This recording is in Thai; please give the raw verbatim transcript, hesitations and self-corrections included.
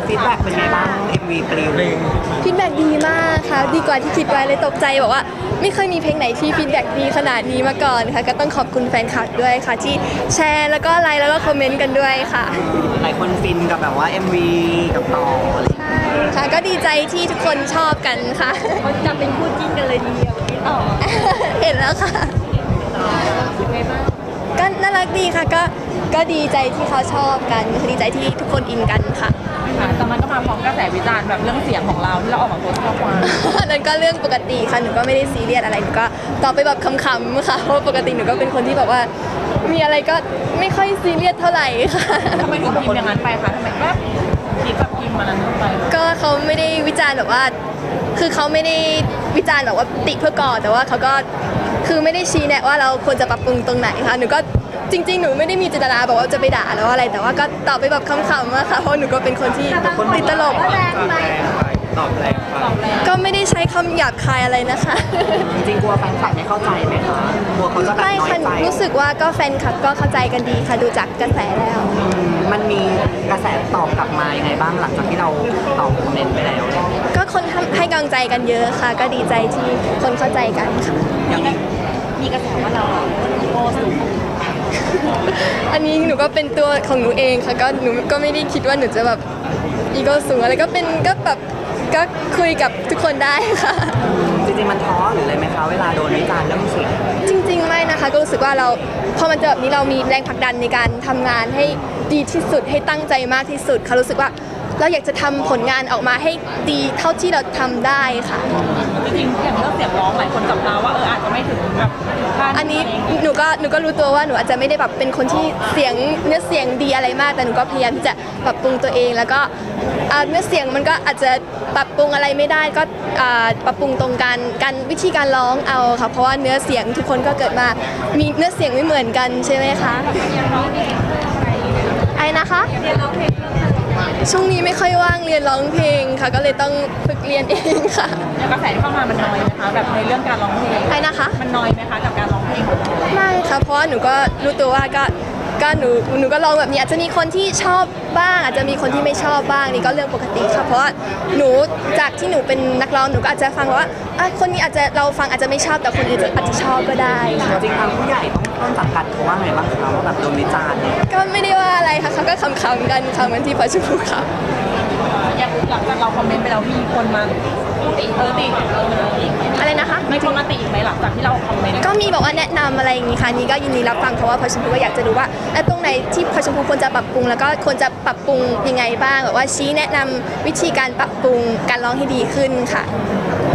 ฟีดแบ็กเป็นไงบ้าง เอ็ม วี ปลิวฟีดแบ็กดีมากค่ะดีกว่าที่คิดไว้เลยตกใจบอกว่าไม่เคยมีเพลงไหนที่ฟีดแบ็กดีขนาดนี้มาก่อนค่ะก็ต้องขอบคุณแฟนคลับด้วยค่ะที่แชร์แล้วก็ไลค์แล้วก็คอมเมนต์กันด้วยค่ะหลายคนฟินกับแบบว่า เอ็ม วี กับต่ออะไรใช่ค่ะก็ดีใจที่ทุกคนชอบกันค่ะเขาจะเป็นคู่จิ้นกันเลยทีเดียวอ๋อเห็นแล้วค่ะก็น่ารักดีค่ะก็ก็ดีใจที่เขาชอบกันดีใจที่ทุกคนอินกันค่ะแต่มันก็มาพร้อมกระแสวิจารณ์แบบเรื่องเสียงของเราที่เราออกมาโพสต์ข้อความนั่นก็เรื่องปกติค่ะหนูก็ไม่ได้ซีเรียสอะไรหนูก็ตอบไปแบบขำๆค่ะเพราะปกติหนูก็เป็นคนที่แบบว่ามีอะไรก็ไม่ค่อยซีเรียสเท่าไหร่ค่ะทำไมถึงพิมพ์อย่างนั้นไปคะทำไมแบบคิดแบบพิมพ์มานั้นไปก็เขาไม่ได้วิจารณ์แบบว่าคือเขาไม่ได้วิจารณ์แบบว่าติเพื่อก่อแต่ว่าเขาก็คือไม่ได้ชี้แนะว่าเราควรจะปรับปรุงตรงไหนค่ะหนูก็จริงๆหนูไม่ได้มีเจตนาบอกว่าจะไปด่าแล้วอะไรแต่ว่าก็ตอบไปแบบขำๆอะค่ะเพราะหนูก็เป็นคนที่ติดตลกตอบแรงไปก็ไม่ได้ใช้คำหยาบคายอะไรนะคะจริงๆกลัวแฟนคลับไม่เข้าใจไหมคะกลัวเขาจะแบบน้อยใจรู้สึกว่าก็แฟนคลับก็เข้าใจกันดีค่ะดูจากกระแสแล้วมันมีกระแสตอบกลับมายังไงบ้างหลังจากที่เราตอบคอมเมนต์ไปแล้วก็คนให้กำลังใจกันเยอะค่ะก็ดีใจที่คนเข้าใจกันค่ะอย่างนี้มีกระแสว่าเราโพสต์อันนี้หนูก็เป็นตัวของหนูเองค่ะก็หนูก็ไม่ได้คิดว่าหนูจะแบบอีโก้สูงอะไรก็เป็นก็แบบก็คุยกับทุกคนได้ค่ะจริงๆมันท้อหรืออะไรไหมคะเวลาโดนวิจารณ์เรื่องเสียงจริงๆไม่นะคะก็รู้สึกว่าเราพอมันเจอแบบนี้เรามีแรงผลักดันในการทำงานให้ดีที่สุดให้ตั้งใจมากที่สุดค่ะรู้สึกว่าเราอยากจะทำผลงานออกมาให้ดีเท่าที่เราทำได้ค่ะจริงๆอย่างเรื่องเสียงร้องหลายคนจับตาว่าเอออาจจะไม่ถึงแบบอันนี้หนูก็หนูก็รู้ตัวว่าหนูอาจจะไม่ได้แบบเป็นคนที่เสียงเนื้อเสียงดีอะไรมากแต่หนูก็พยายามที่จะปรับปรุงตัวเองแล้วก็เนื้อเสียงมันก็อาจจะปรับปรุงอะไรไม่ได้ก็ปรับปรุงตรงการการวิธีการร้องเอาค่ะเพราะว่าเนื้อเสียงทุกคนก็เกิดมามีเนื้อเสียงไม่เหมือนกันใช่ไหมคะไอ้นะคะช่วงนี้ไม่ค่อยว่างเรียนร้องเพลงค่ะก็เลยต้องฝึกเรียนเองค่ะแล้วกระแสที่เข้ามามันน้อยไหมคะแบบในเรื่องการร้องเพลงไอ้นะคะมันน้อยไหมคะกับการร้องเพลงของเราไม่ค่ะเพราะว่าหนูก็รู้ตัวว่าก็ก็หนูหนูก็ลองแบบนี้อาจจะมีคนที่ชอบบ้างอาจจะมีคนที่ไม่ชอบบ้างนี่ก็เรื่องปกติค่ะเพราะว่าหนูจากที่หนูเป็นนักร้องหนูก็อาจจะฟังว่าอ่ะคนนี้อาจจะเราฟังอาจจะไม่ชอบแต่คนอื่นอาจจะชอบก็ได้จริงๆทางผู้ใหญ่ต้องต้นสังกัดเขาว่าไงบ้างคะว่าแบบโดนวิจารณ์ก็ไม่ได้ว่าอะไรค่ะเขาก็ขำๆกันค่ะเหมือนที่พอชูค่ะอย่างหลังจากเราคอมเมนต์ไปแล้วมีคนมาติเออติอะไรนะคะมีคนมาติอีกไหมหลังจากที่เราคอมเมนต์ก็มีบอกว่าแนะนำอะไรอย่างนี้ค่ะนี่ก็ยินดีรับฟังเพราะว่าพอชมพูก็อยากจะดูว่าตรงไหนที่พอชมพูควรจะปรับปรุงแล้วก็ควรจะปรับปรุงยังไงบ้างแบบว่าชี้แนะนำวิธีการปรับปรุงการร้องให้ดีขึ้นค่ะ